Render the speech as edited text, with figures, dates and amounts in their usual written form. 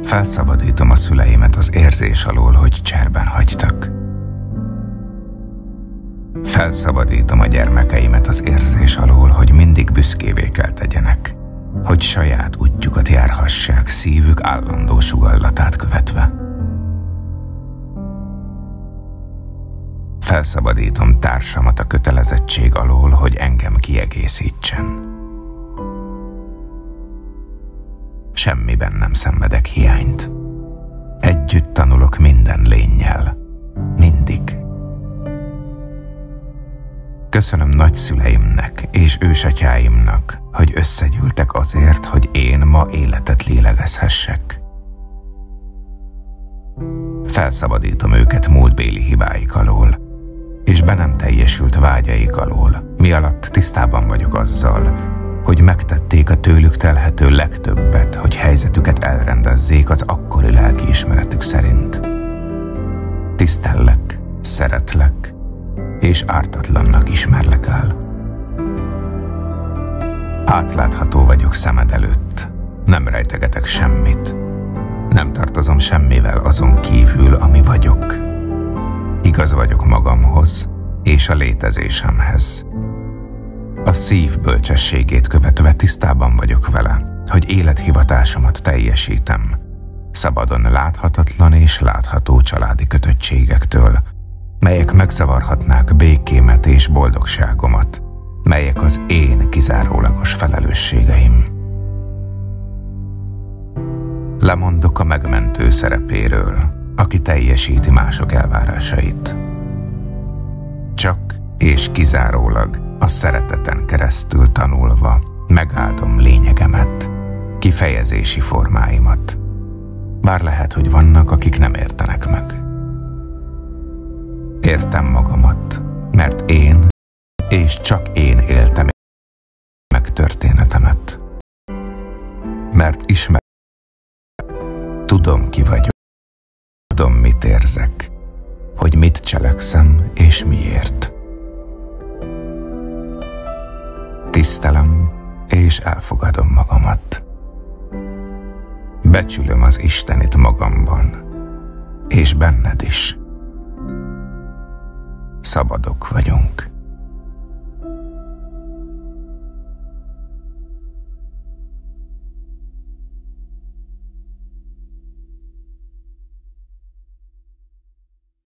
Felszabadítom a szüleimet az érzés alól, hogy cserben hagytak. Felszabadítom a gyermekeimet az érzés alól, hogy mindig büszkévé kell tegyenek, hogy saját útjukat járhassák szívük állandó sugallatát követve. Felszabadítom társamat a kötelezettség alól, hogy engem kiegészítsen. Semmiben nem szenvedek hiányt. Együtt tanulok minden lénnyel. Mindig. Köszönöm nagyszüleimnek és ősatyáimnak, hogy összegyűltek azért, hogy én ma életet lélegezhessek. Felszabadítom őket múltbéli hibáik alól, és be nem teljesült vágyaik alól, mi alatt tisztában vagyok azzal, hogy megtették a tőlük telhető legtöbbet, hogy helyzetüket elrendezzék az akkori lelkiismeretük szerint. Tisztellek, szeretlek, és ártatlannak ismerlek el. Átlátható vagyok szemed előtt, nem rejtegetek semmit, nem tartozom semmivel azon kívül, ami vagyok. Igaz vagyok magamhoz és a létezésemhez. A szív bölcsességét követve tisztában vagyok vele, hogy élethivatásomat teljesítem, szabadon láthatatlan és látható családi kötöttségektől, melyek megzavarhatnák békémet és boldogságomat, melyek az én kizárólagos felelősségeim. Lemondok a megmentő szerepéről, aki teljesíti mások elvárásait. Csak és kizárólag a szereteten keresztül tanulva megáldom lényegemet, kifejezési formáimat, bár lehet, hogy vannak, akik nem értenek meg. Értem magamat, mert én és csak én éltem meg történetemet. Mert ismerem, tudom ki vagyok, tudom mit érzek, hogy mit cselekszem és miért. Tisztelem és elfogadom magamat. Becsülöm az Istenit magamban, és benned is. Szabadok vagyunk.